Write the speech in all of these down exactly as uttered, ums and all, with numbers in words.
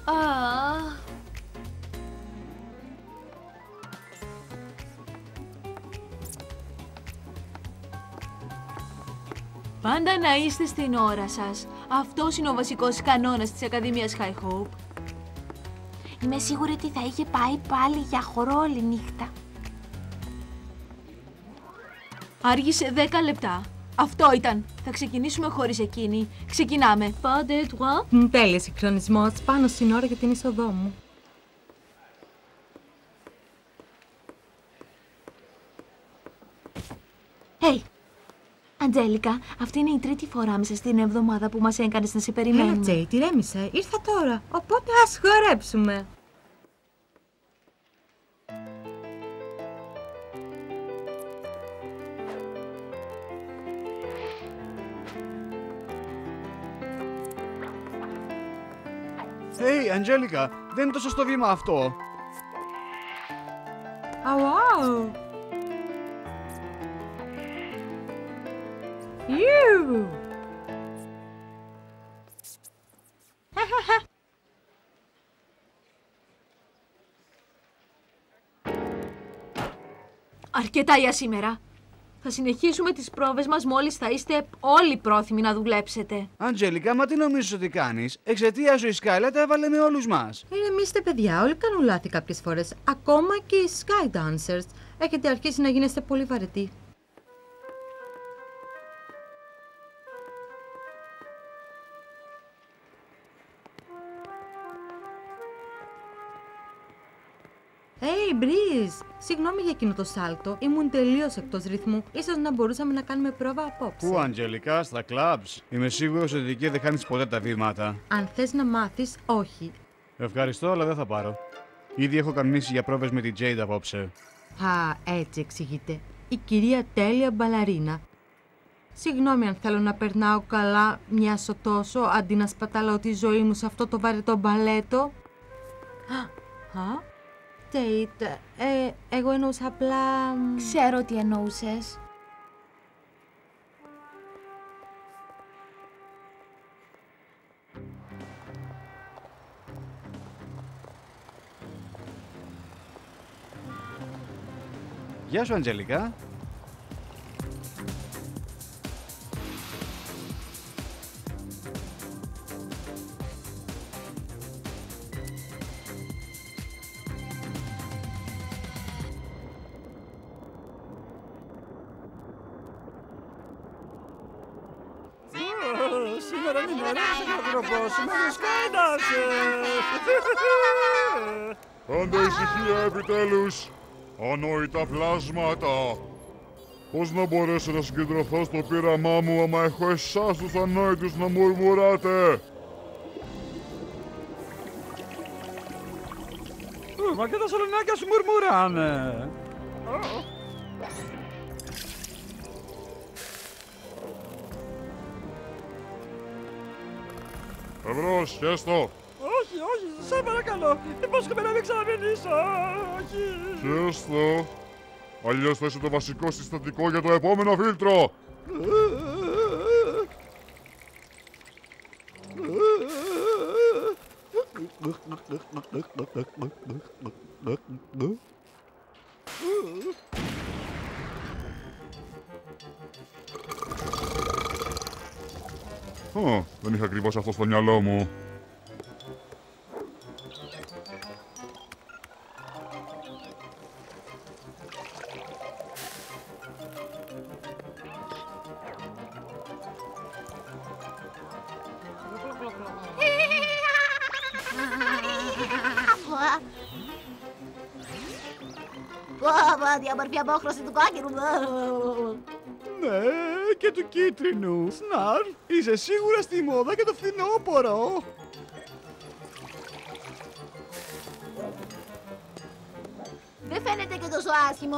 Α, πάντα να είστε στην ώρα σας. Αυτός είναι ο βασικός κανόνας της Ακαδημίας High Hope. Είμαι σίγουρη ότι θα είχε πάει πάλι για χορό όλη νύχτα. Άργησε δέκα λεπτά. Αυτό ήταν. Θα ξεκινήσουμε χωρίς εκείνη. Ξεκινάμε. Pas de droit. Τέλεια συγχρονισμός πάνω στην ώρα για την είσοδό μου. Hey, Αντζέλικα, αυτή είναι η τρίτη φορά μέσα στην εβδομάδα που μας έκανες να σε Έλα, περιμένουμε. Τζέι, τη ρέμισε. Ήρθα τώρα. Οπότε ας χορέψουμε. Hey, Αντζέλικα, δεν είναι το σωστό βήμα αυτό. Αουάου. Ιου. Αρκετά για σήμερα. Θα συνεχίσουμε τις πρόβες μας μόλις θα είστε όλοι πρόθυμοι να δουλέψετε. Αντζέλικα, μα τι νομίζεις ότι κάνεις? Εξαιτία σου η Skylar τα έβαλε με όλους μας. Ηρεμήστε, παιδιά, όλοι κάνουν λάθη κάποιες φορές. Ακόμα και οι Sky Dancers. Έχετε αρχίσει να γίνεστε πολύ βαρετοί. Hey, Breeze! Συγγνώμη για εκείνο το σάλτο. Ήμουν τελείως εκτός ρυθμού. Ίσως να μπορούσαμε να κάνουμε πρόβα απόψε. Πού, Αντζέλικα, στα clubs? Είμαι σίγουρος ότι εκεί δεν χάνεις ποτέ τα βήματα. Αν θες να μάθεις, όχι. Ευχαριστώ, αλλά δεν θα πάρω. Ήδη έχω κανονίσει για πρόβες με την Jade απόψε. Α, έτσι εξηγείται. Η κυρία τέλεια μπαλαρίνα. Συγγνώμη αν θέλω να περνάω καλά μοιάσω τόσο, αντί να σπαταλάω τη ζωή μου σε αυτό το βαρετό μπαλέτο. Α, Τζέιτ, ε, εγώ εννοούσα απλά... Ξέρω τι εννοούσες. Γεια σου, Αντζέλικα. Σήμερα είναι η μέρα που θα τροπώσουμε τους Sky Dancers. Άντε ησυχία επιτέλους! Ανόητα πλάσματα! Πώς να μπορέσω να συγκεντρωθώ στο πείραμά μου άμα έχω εσάς τους ανόητους να μουρμουράτε! Μα και τα σαλονάκια σου μουρμουράνε. Ευρώς, χέστο! Όχι, όχι, σε παρακαλώ. Υπόσχομαι να μην ξαναμιλήσω. Όχι. Χέστο! Αλλιώς θα είσαι το βασικό συστατικό για το επόμενο φίλτρο! Ω, δεν είχα ακριβώς αυτό στο μυαλό μου. Πω, τι όμορφη απόχρωση του κόκκινου. Ναι, και του κίτρινου. Σναρφ, είσαι σίγουρα στη μόδα και το φθινόπωρο. Δεν φαίνεται και τόσο άσχημο.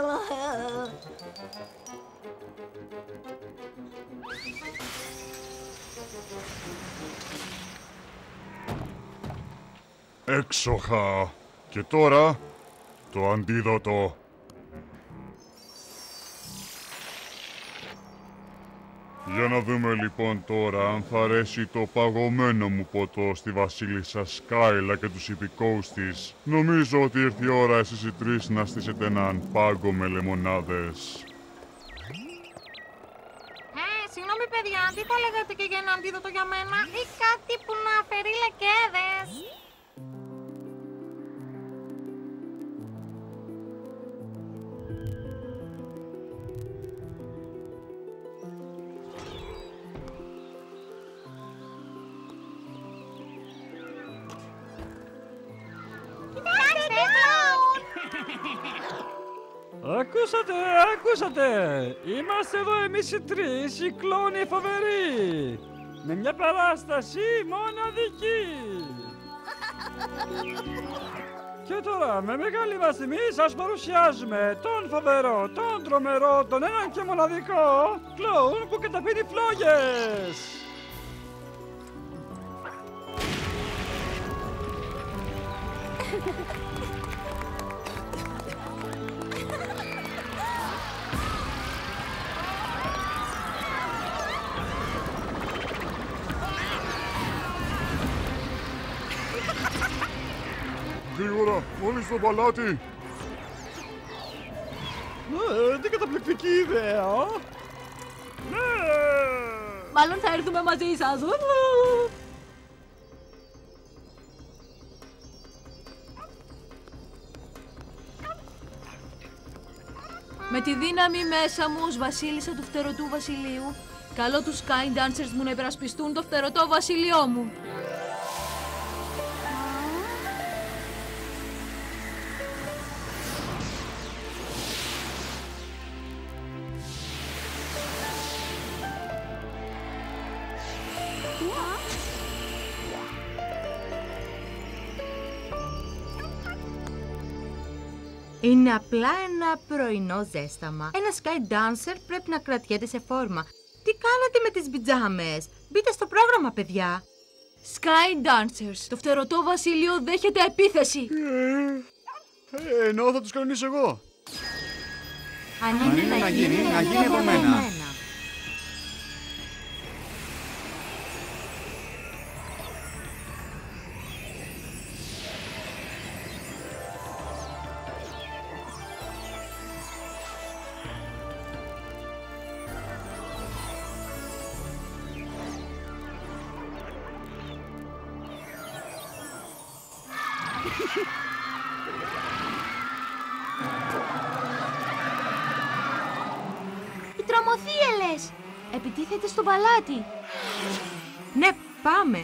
Έξοχα! Και τώρα, το αντίδοτο. Για να δούμε λοιπόν τώρα αν θα αρέσει το παγωμένο μου ποτό στη βασίλισσα Σκάιλα και τους υπηκόους της. Νομίζω ότι ήρθε η ώρα εσείς οι τρεις να στήσετε έναν πάγκο με λεμονάδες. Ε, συγγνώμη παιδιά, τι θα λέγατε και για ένα αντίδοτο για μένα ή κάτι που να αφαιρεί λεκέδες? Ακούσατε, ακούσατε! Είμαστε εδώ εμείς οι τρεις, οι κλόνοι φοβεροί! Με μια παράσταση μοναδική! Και τώρα, με μεγάλη μας τιμή, σας παρουσιάζουμε τον φοβερό, τον τρομερό, τον έναν και μοναδικό κλόουν που καταπίνει φλόγες! Γρήγορα, μόλις στο παλάτι! Ε, τι καταπληκτική ιδέα! Ναι! Μάλλον θα έρθουμε μαζί σας. Με τη δύναμη μέσα μου ως βασίλισσα του φτερωτού βασιλείου, καλώ τους Sky Dancers μου να υπερασπιστούν το φτερωτό βασιλειό μου. Είναι απλά ένα πρωινό ζέσταμα. Ένα Sky Dancer πρέπει να κρατιέται σε φόρμα. Τι κάνατε με τις πιτζάμες? Μπείτε στο πρόγραμμα, παιδιά. Sky Dancers, το φτερωτό βασίλειο δέχεται επίθεση. Ε, ε, εννοώ θα τους κανονίσω εγώ. Αν είναι να γίνει, να γίνει από μένα. Οι τρομοθύελες! Επιτίθεται στο παλάτι. Ναι, πάμε.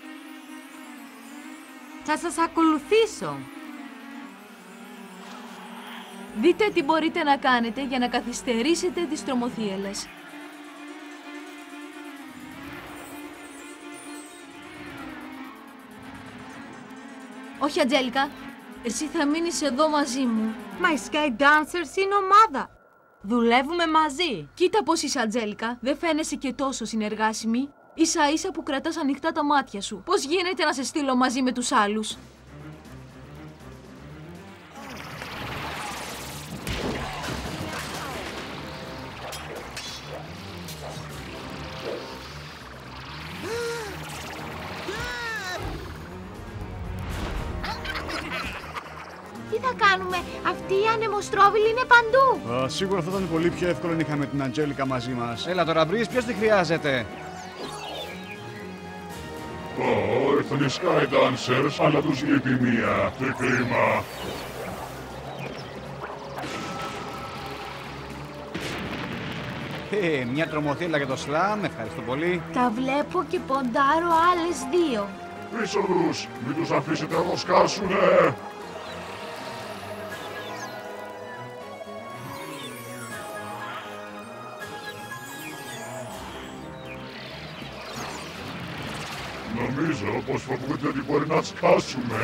Θα σας ακολουθήσω. Δείτε τι μπορείτε να κάνετε για να καθυστερήσετε τις τρομοθύελες. Όχι, Αντζέλικα. Εσύ θα μείνεις εδώ μαζί μου. Μα οι Sky Dancers είναι ομάδα. Δουλεύουμε μαζί. Κοίτα πώς είσαι, Αντζέλικα. Δεν φαίνεσαι και τόσο συνεργάσιμη. Ίσα ίσα που κρατάς ανοιχτά τα μάτια σου. Πώς γίνεται να σε στείλω μαζί με τους άλλους? Τι θα κάνουμε? Αυτή η ανεμοστρόβιλη είναι παντού. Α, σίγουρα θα ήταν πολύ πιο εύκολο να είχαμε την Αντζέλικα μαζί μας. Έλα τώρα, Μπρίζ, ποιος τη χρειάζεται? Ω, ήρθαν οι Sky Dancers, αλλά τους λείπει μία. Τι κρίμα. Ε, μια τρομοθύελα για το σλάμ, ευχαριστώ πολύ. Τα βλέπω και ποντάρω άλλες δύο. Πίσω τους, μην τους αφήσετε να το σκάσουνε. Νομίζω πως φοβούνται ότι μπορεί να σκάσουμε.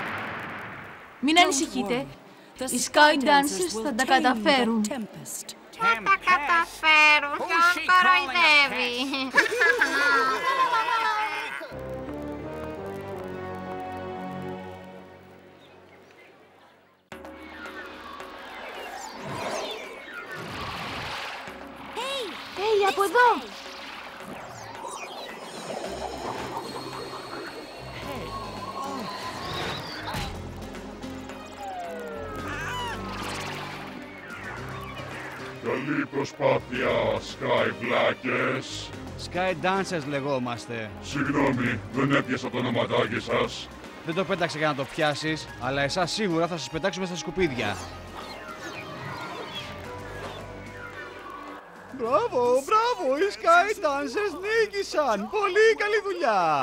Μην ανησυχείτε. Οι Sky Dancers θα τα καταφέρουν. Θα τα καταφέρουν, ποιον κοροϊδεύει. Hey, από εδώ! Καλή προσπάθεια, Sky Blackers. Sky Dancers λεγόμαστε. Συγγνώμη, δεν έπιασα το ονοματάκι σας. Δεν το πέταξε για να το πιάσεις, αλλά εσάς σίγουρα θα σας πετάξουμε στα σκουπίδια. Μπράβο, μπράβο, οι Sky Dancers νίκησαν. Πολύ καλή δουλειά.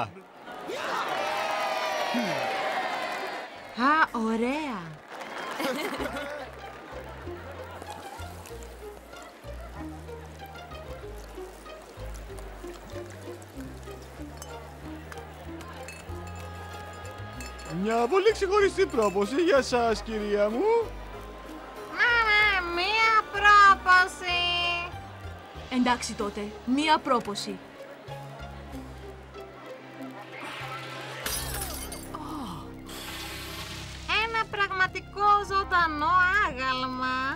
Α, ωραία. Μια πολύ ξεχωριστή πρόποση για σας, κυρία μου. Μάμα, μία πρόποση. Εντάξει τότε, μία πρόποση. Ένα πραγματικό ζωντανό άγαλμα.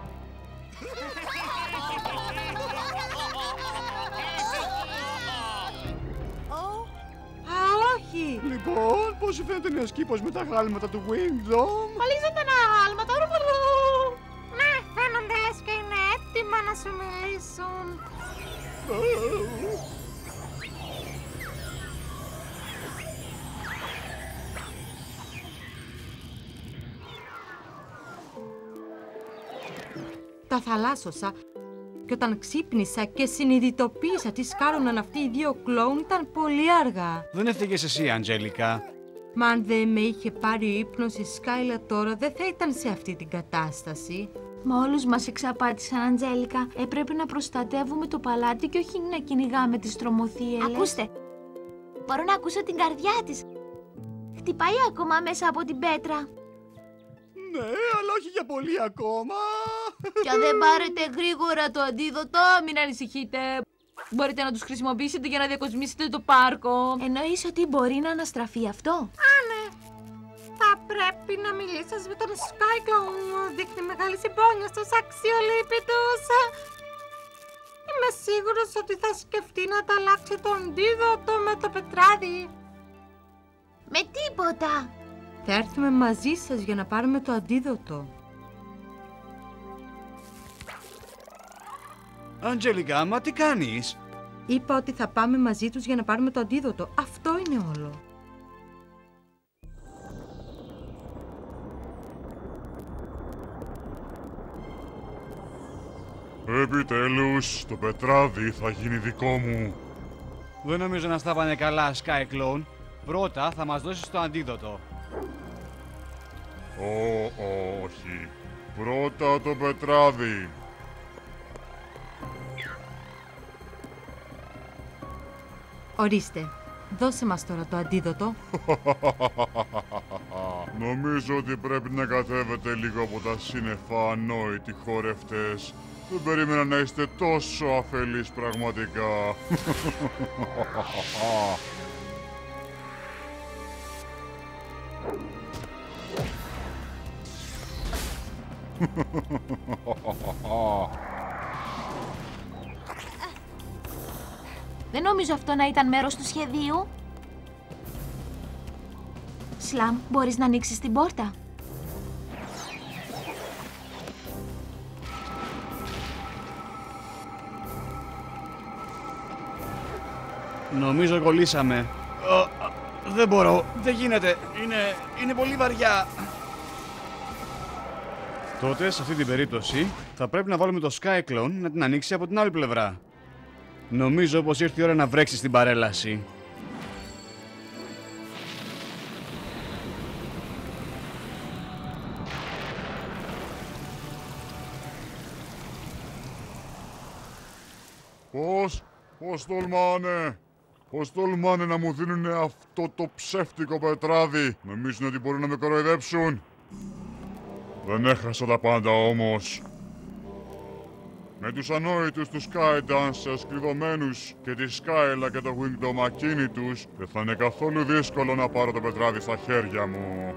Α, όχι. Λοιπόν, πώς σου φαίνεται νέος κήπος με τα γάλματα του Wingdom? Πολύ ζωντανά άγαλματα. Ναι, φαίνονται λες και είναι έτοιμα να σου μιλήσουν. Τα θαλάσσωσα και όταν ξύπνησα και συνειδητοποίησα τι σκάρωναν αυτοί οι δύο κλόουν ήταν πολύ αργά. Δεν έφυγες εσύ, Αντζέλικα. Μα αν δεν με είχε πάρει ο ύπνος η Σκάιλα τώρα δεν θα ήταν σε αυτή την κατάσταση. Μα όλους μας εξαπάτησαν, Αντζέλικα. Έπρεπε να προστατεύουμε το παλάτι και όχι να κυνηγάμε τις τρομοθύελες. Ακούστε, μπορώ να ακούσω την καρδιά της. Χτυπάει ακόμα μέσα από την πέτρα. Ναι, αλλά όχι για πολύ ακόμα. Και αν δεν πάρετε γρήγορα το αντίδοτο, μην ανησυχείτε. Μπορείτε να τους χρησιμοποιήσετε για να διακοσμήσετε το πάρκο. Εννοείς ότι μπορεί να αναστραφεί αυτό? Α, ναι. Θα πρέπει να μιλήσεις με τον Sky Clown. Δείχνει μεγάλη συμπόνια στους αξιολύπητους. Είμαι σίγουρος ότι θα σκεφτεί να ανταλλάξει το αντίδοτο με το πετράδι. Με τίποτα. Θα έρθουμε μαζί σας για να πάρουμε το αντίδοτο. Αντζέλικα, μα τι κάνεις? Είπα ότι θα πάμε μαζί τους για να πάρουμε το αντίδοτο. Αυτό είναι όλο. Επιτέλους, το πετράδι θα γίνει δικό μου. Δεν νομίζω να στα πάνε καλά, Sky Clown. Πρώτα θα μας δώσεις το αντίδοτο. Ω, όχι. Πρώτα το πετράδι. Ορίστε, δώσε μας τώρα το αντίδοτο. Νομίζω ότι πρέπει να κατέβετε λίγο από τα σύννεφα, ανόητοι χορευτές. Δεν περίμενα να είστε τόσο αφελείς πραγματικά. Δεν νομίζω αυτό να ήταν μέρος του σχεδίου. Σλαμ, μπορείς να ανοίξεις την πόρτα? Νομίζω κολλήσαμε. Ο, δεν μπορώ, δεν γίνεται. Είναι, είναι πολύ βαριά. Τότε, σε αυτή την περίπτωση, θα πρέπει να βάλουμε το Sky Clown να την ανοίξει από την άλλη πλευρά. Νομίζω πως ήρθε η ώρα να βρέξει στην παρέλαση. Πώς, πώς τολμάνε, πώς τολμάνε να μου δίνουν αυτό το ψεύτικο πετράδι. Νομίζουν ότι μπορούν να με κοροϊδέψουν. Δεν έχασα τα πάντα όμως. Με τους ανόητους τους Sky Dancers κλειδωμένους και τη Skyla και το Wingdom ακίνητους, δεν θα είναι καθόλου δύσκολο να πάρω το πετράδι στα χέρια μου.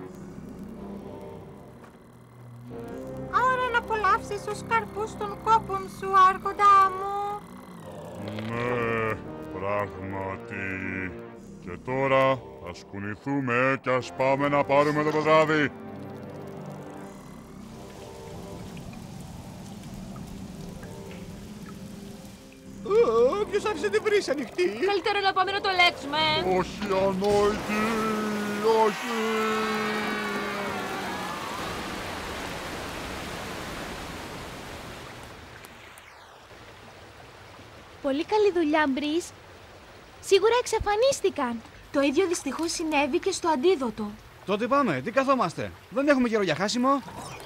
Άρα να απολαύσεις τους καρπούς των κόπων σου, άρχοντά μου. Ναι, πράγματι. Και τώρα ας κουνηθούμε και ας πάμε να πάρουμε το πετράδι. Ω, ποιος άφησε τη βρύση ανοιχτή? Καλύτερα να πάμε να το λέξουμε. Όχι, ανόητη, όχι. Πολύ καλή δουλειά, Μπριζ. Σίγουρα εξαφανίστηκαν. Το ίδιο δυστυχώς συνέβη και στο αντίδοτο. Τότε πάμε, τι καθόμαστε. Δεν έχουμε καιρό για χάσιμο.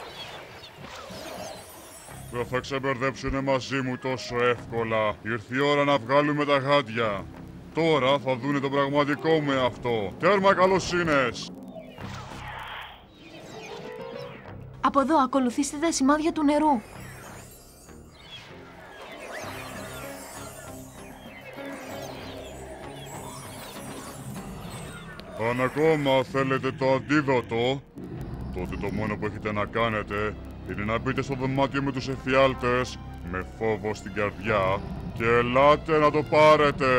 Δεν θα ξεμπερδέψουνε μαζί μου τόσο εύκολα. Ήρθε η ώρα να βγάλουμε τα γάντια. Τώρα θα δούνε το πραγματικό μου εαυτό. Τέρμα καλοσύνες! Από εδώ ακολουθήστε τα σημάδια του νερού. Αν ακόμα θέλετε το αντίδοτο, τότε το μόνο που έχετε να κάνετε είναι να μπείτε στο δωμάτιο με τους εφιάλτες, με φόβο στην καρδιά, και ελάτε να το πάρετε.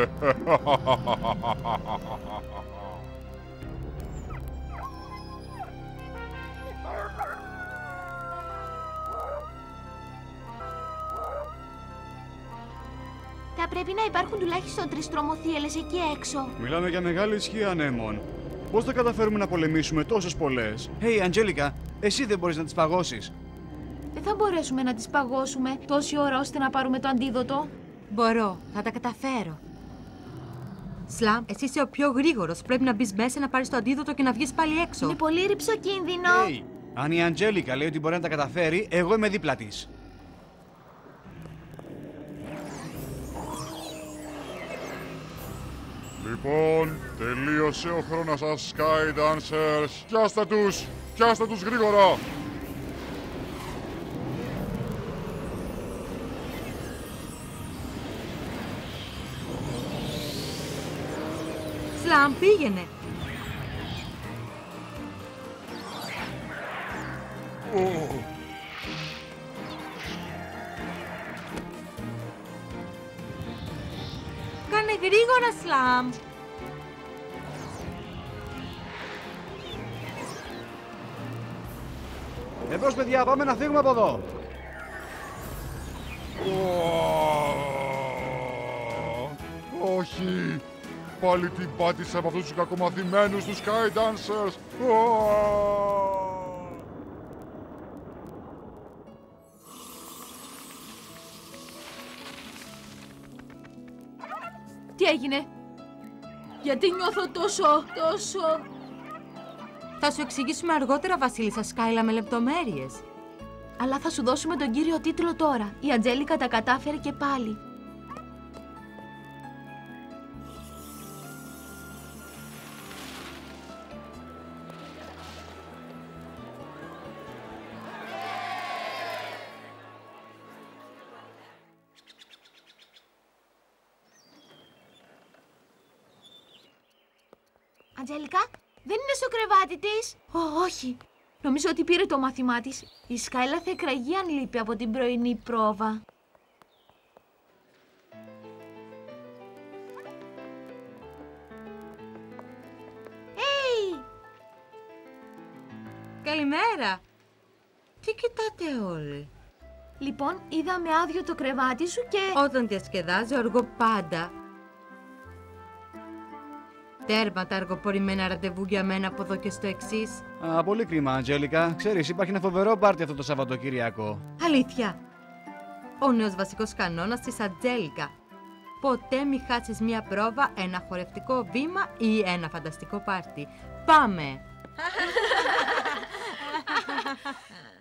Θα πρέπει να υπάρχουν τουλάχιστον τρεις τρομοθύελες εκεί έξω. Μιλάμε για μεγάλη ισχύ ανέμων. Πώς θα καταφέρουμε να πολεμήσουμε τόσες πολλές? Hey, Αντζέλικα, εσύ δεν μπορείς να τις παγώσεις? Δεν θα μπορέσουμε να τις παγώσουμε τόση ώρα ώστε να πάρουμε το αντίδοτο. Μπορώ, θα τα καταφέρω. Σλαμ, εσύ είσαι ο πιο γρήγορος. Πρέπει να μπεις μέσα, να πάρεις το αντίδοτο και να βγεις πάλι έξω. Είναι πολύ ρυψοκίνδυνο. Hey, αν η Αντζέλικα λέει ότι μπορεί να τα καταφέρει, εγώ είμαι δίπλα της. Λοιπόν, τελείωσε ο χρόνος σας, Sky Dancers. Πιάστε τους! Πιάστε τους γρήγορα! Σλαμ, πήγαινε. Oh. Κάνε γρήγορα, Σλαμ. Εμπρός, παιδιά, πάμε να φύγουμε από εδώ. Όχι! Πάλι την πάτησα από αυτούς τους κακομαθημένους τους Sky Dancers! Τι έγινε? Γιατί νιώθω τόσο, τόσο... Θα σου εξηγήσουμε αργότερα, Βασίλισσα Σκάιλα, με λεπτομέρειες. Αλλά θα σου δώσουμε τον κύριο τίτλο τώρα. Η Αντζέλικα τα κατάφερε και πάλι. Αντζέλικα, δεν είναι στο κρεβάτι της. Ω, όχι. Νομίζω ότι πήρε το μάθημά της. Η Σκάιλα θα εκραγεί αν λείπει από την πρωινή πρόβα. Hey! Καλημέρα. Τι κοιτάτε όλοι? Λοιπόν, είδαμε άδειο το κρεβάτι σου και... Όταν διασκεδάζω, αργώ πάντα. Τέρμα τα αργοπορημένα ραντεβού για μένα από εδώ και στο εξής. Α, πολύ κρίμα, Αντζέλικα. Ξέρεις, υπάρχει ένα φοβερό πάρτι αυτό το Σαββατοκύριακο. Αλήθεια. Ο νέος βασικός κανόνας της Αντζέλικα. Ποτέ μη χάσεις μία πρόβα, ένα χορευτικό βήμα ή ένα φανταστικό πάρτι. Πάμε!